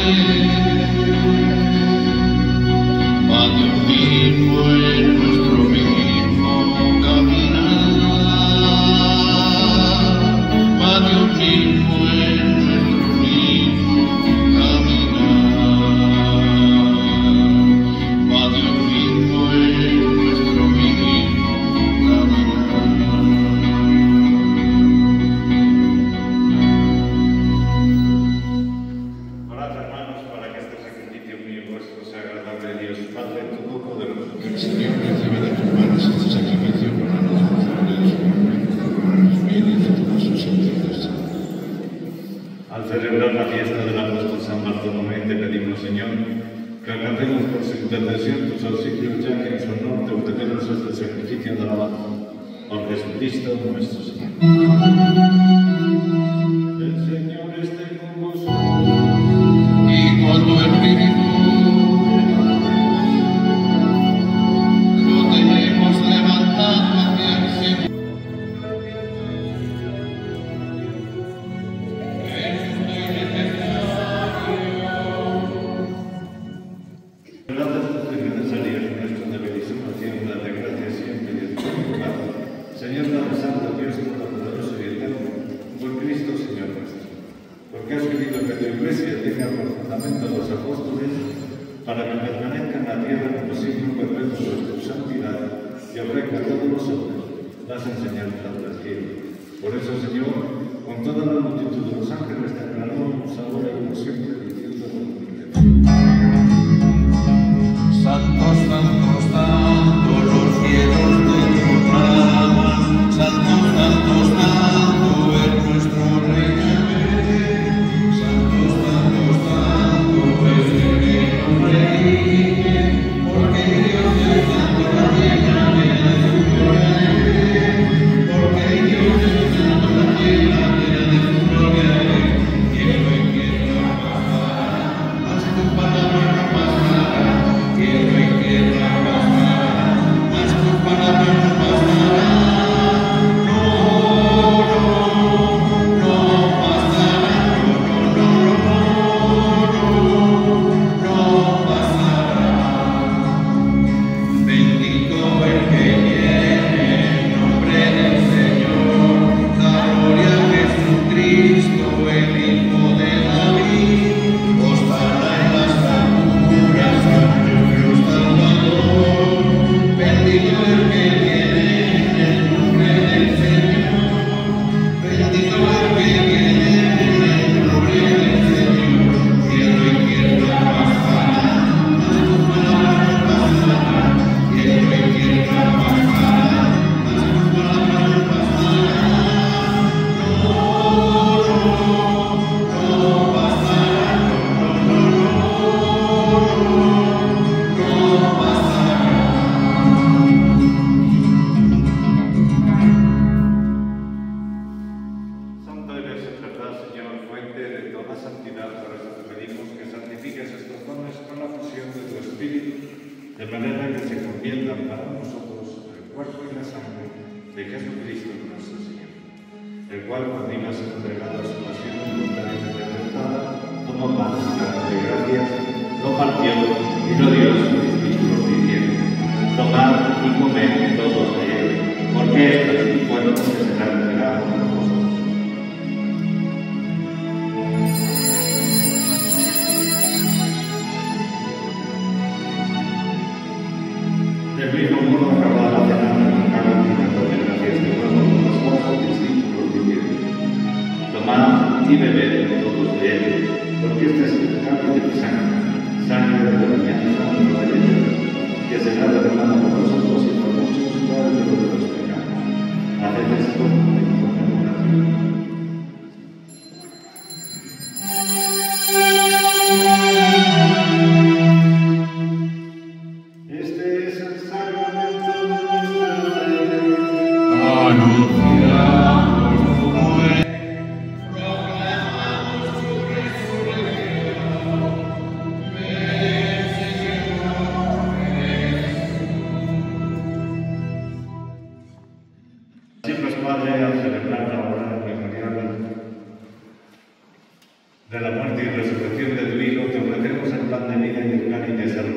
Padre,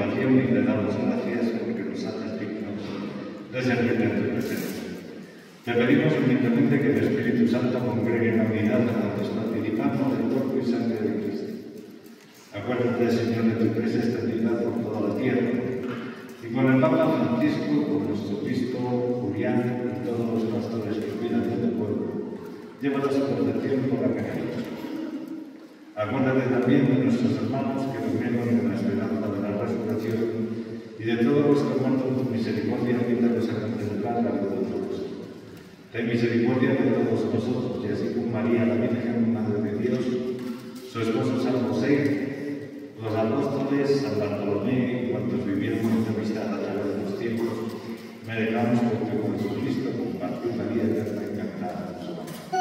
oración y te damos gracias porque nos haces dignos de servir en tu presencia. Te pedimos humildemente que el Espíritu Santo congregue en la unidad a cuantos participamos del cuerpo y sangre de Cristo. Acuérdate, Señor, de tu iglesia extendida por toda la tierra, y con el Papa Francisco, con nuestro obispo Julián y todos los pastores que cuidan de tu pueblo, llévalos a protección por la caridad. Acuérdate también de nuestros hermanos que durmieron en la esperanza de la resurrección, y de todos los que muertos por misericordia, invítalos a contemplar la luz de Dios. Ten misericordia de todos nosotros, y así con María, la Virgen, Madre de Dios, su esposo San José, los apóstoles, San Bartolomé y cuantos vivieron en tu amistad a través de los tiempos, merezcamos por tu Jesucristo compartir la vida eterna encantada en su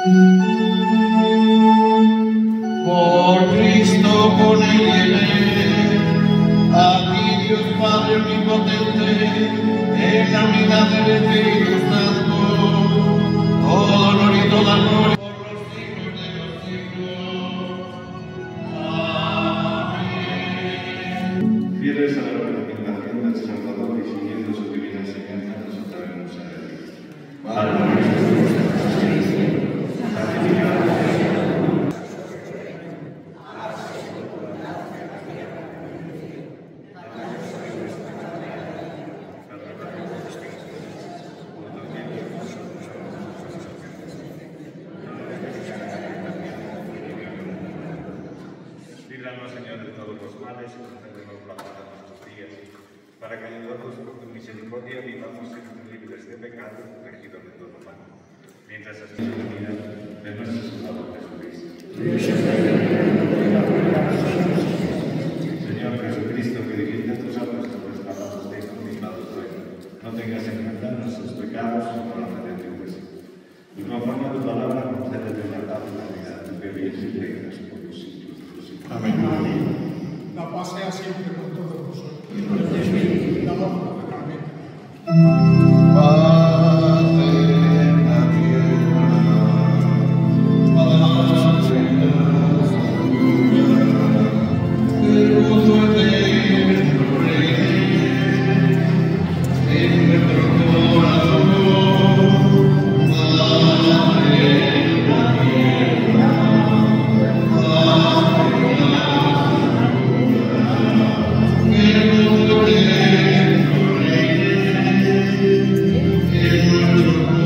amor. Por Cristo, con él y en él, a ti Dios Padre omnipotente, en la unidad del Espíritu Santo, todo honor y toda gloria por los siglos de los siglos. Amén. Fieles a la recomendación del Salvador y siguiendo su divina enseñanza, nos atrevemos a decir: Padre nuestro que estás en el cielo, santificado sea tu nombre. Líbranos, Señor, de todos los males y concédenos la paz en nuestros días, para que, ayudados por tu misericordia, vivamos siempre libres de pecado y protegidos de todo mal, mientras hacemos la vida de nuestro Salvador Jesucristo. Señor Jesucristo, que dijiste a tus apóstoles, palabras de condignados ruego, no tengas en cuenta nuestros pecados como la fe de tu iglesia. Y conforme a tu palabra, concédete la paz y la unidad, tu que vienes y reinas por los siglos de los siglos. Amén. La paz sea siempre con todos vosotros. La voz amén. Paz en la tierra, paz en la ciudad, el gozo eterno reine en nuestro corazón. Paz en la tierra, paz en la ciudad, el gozo eterno reine en nuestro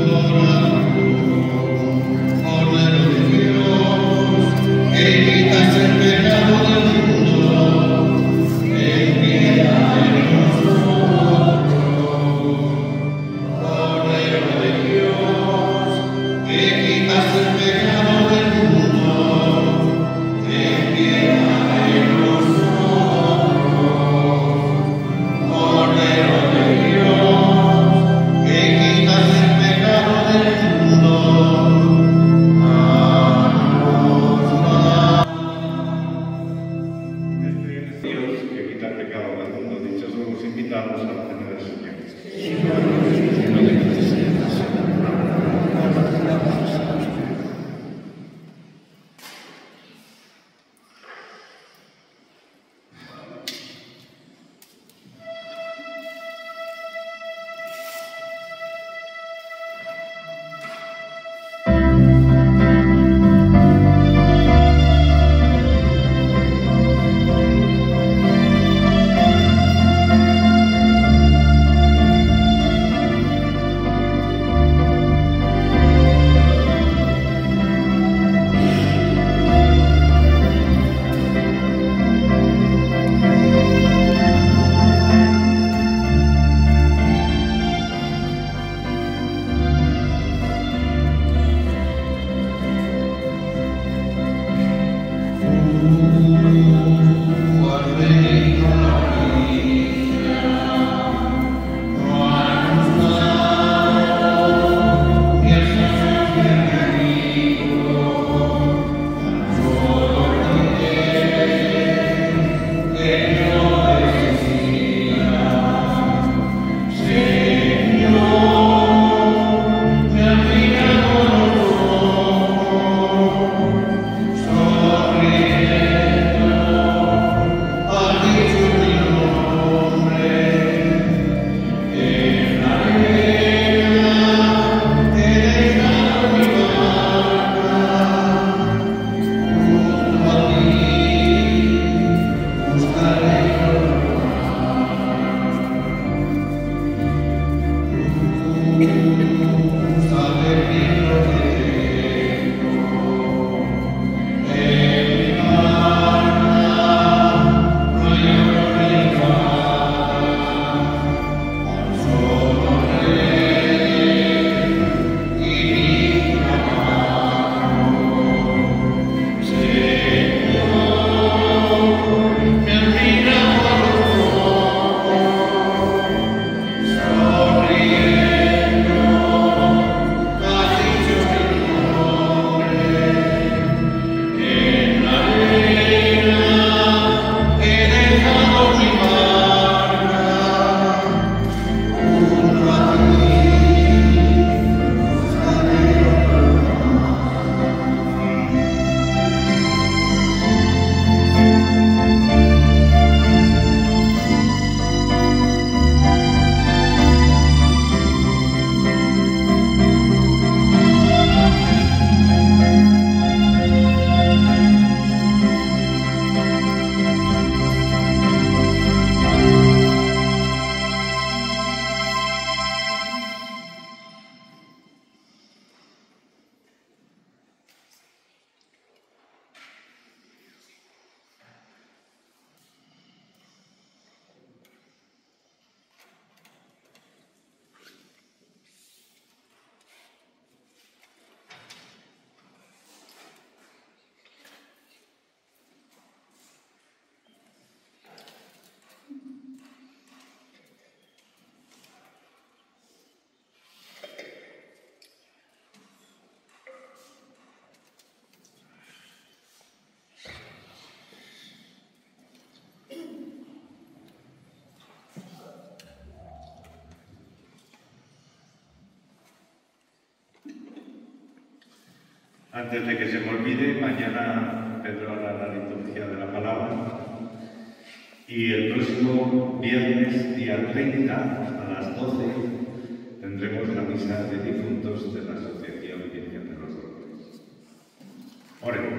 Antes de que se me olvide, mañana Pedro hará la liturgia de la palabra y el próximo viernes, día 30, a las 12, tendremos la misa de difuntos de la Asociación Virgen de los Dolores. Oremos.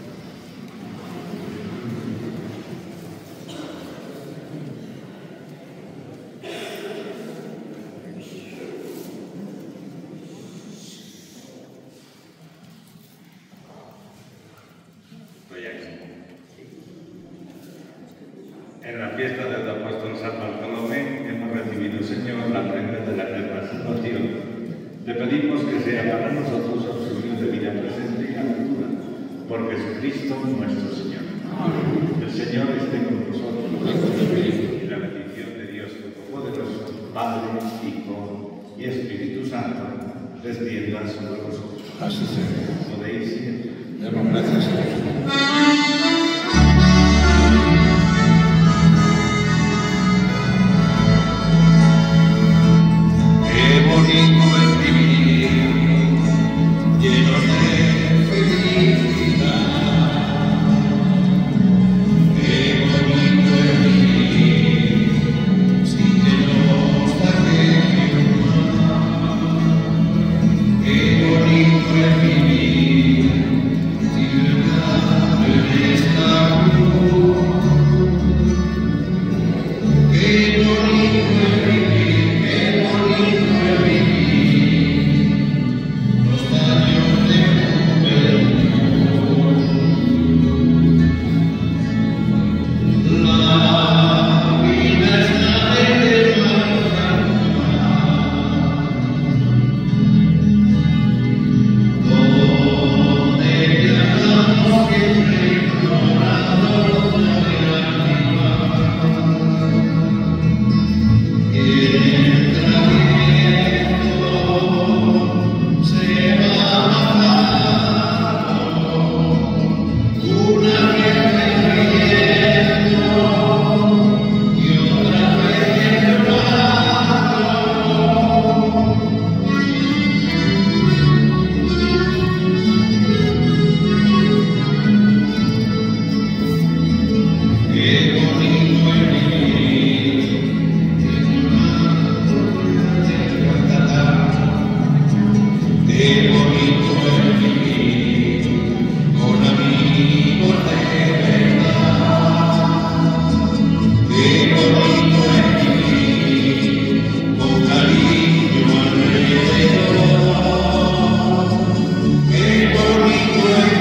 En la fiesta del apóstol San Bartolomé hemos recibido, Señor, la premio de la eterna salvación. Te pedimos que sea para nosotros auxilio de vida presente y futura, por Jesucristo nuestro Señor. El Señor esté con vosotros y la bendición de Dios Todopoderoso, Padre, Hijo y Espíritu Santo, descienda sobre vosotros. Así sea. Podéis ir. Demos gracias a Dios. Qué bonito es vivir, lleno de felicidad. Qué bonito es vivir, sin que nos dejemos. Qué bonito es vivir, libertad en esta cruz. Qué bonito es vivir, qué bonito.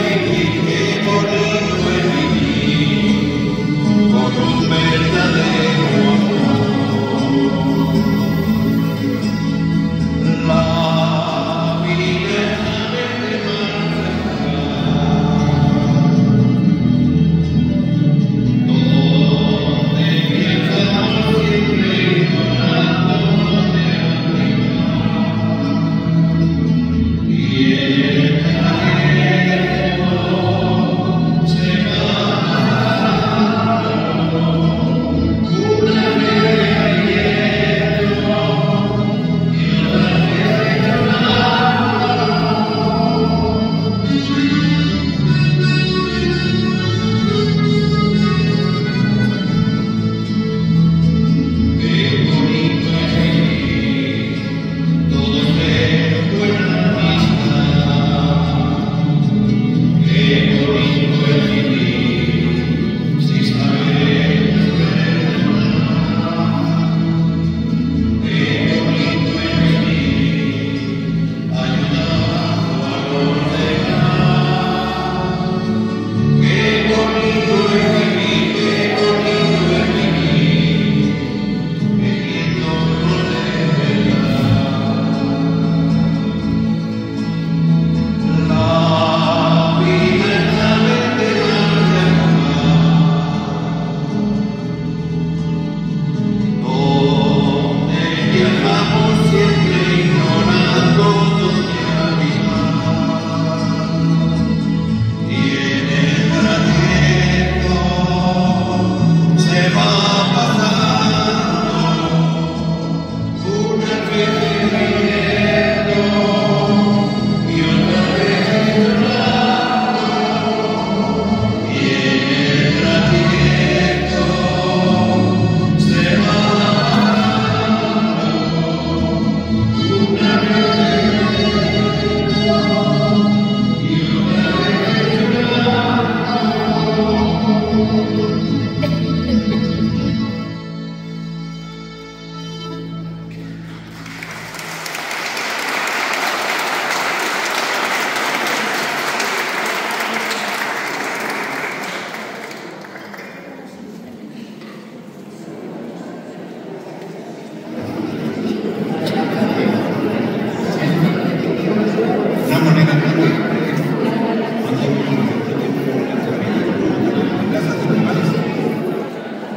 Con un verdadero